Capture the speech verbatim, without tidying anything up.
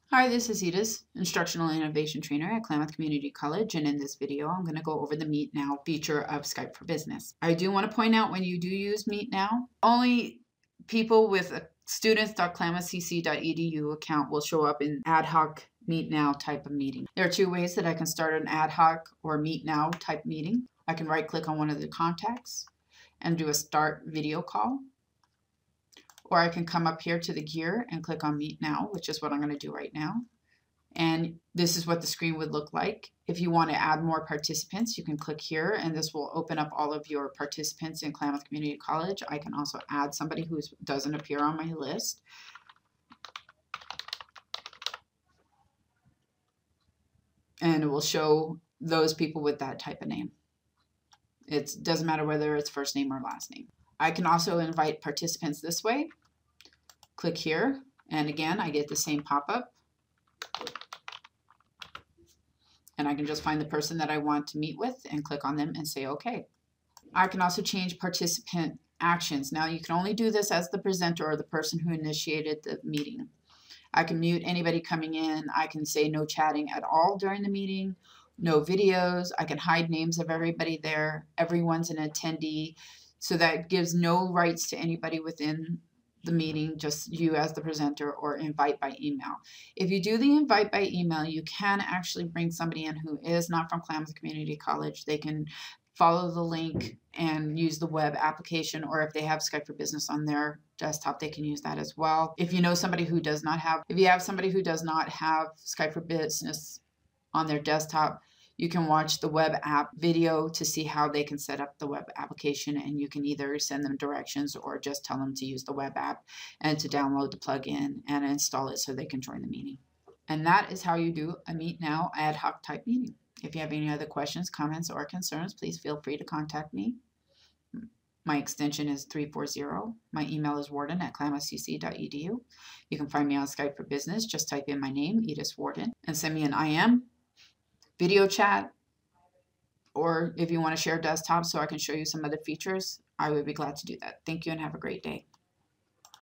Hi, this is Edith, Instructional Innovation Trainer at Klamath Community College, and in this video I'm going to go over the Meet Now feature of Skype for Business. I do want to point out when you do use Meet Now, only people with a students dot klamath c c dot e d u account will show up in ad hoc Meet Now type of meeting. There are two ways that I can start an ad hoc or Meet Now type meeting. I can right click on one of the contacts and do a start video call. Or I can come up here to the gear and click on Meet Now, which is what I'm going to do right now. And this is what the screen would look like. If you want to add more participants, you can click here and this will open up all of your participants in Klamath Community College. I can also add somebody who doesn't appear on my list. And it will show those people with that type of name. It doesn't matter whether it's first name or last name. I can also invite participants this way. Click here, and again, I get the same pop-up. And I can just find the person that I want to meet with and click on them and say OK. I can also change participant actions. Now, you can only do this as the presenter or the person who initiated the meeting. I can mute anybody coming in. I can say no chatting at all during the meeting, no videos. I can hide names of everybody there. Everyone's an attendee. So that gives no rights to anybody within the meeting, just you as the presenter, or invite by email. If you do the invite by email, you can actually bring somebody in who is not from Klamath Community College. They can follow the link and use the web application, or if they have Skype for Business on their desktop, they can use that as well. If you know somebody who does not have, if you have somebody who does not have Skype for Business on their desktop, you can watch the web app video to see how they can set up the web application, and you can either send them directions or just tell them to use the web app and to download the plugin and install it so they can join the meeting. And that is how you do a Meet Now ad hoc type meeting. If you have any other questions, comments, or concerns, please feel free to contact me. My extension is three four zero. My email is warden at klamath c c dot e d u. You can find me on Skype for Business. Just type in my name, Edith Warden, and send me an I M, video chat, or if you want to share desktop so I can show you some other features, I would be glad to do that. Thank you and have a great day.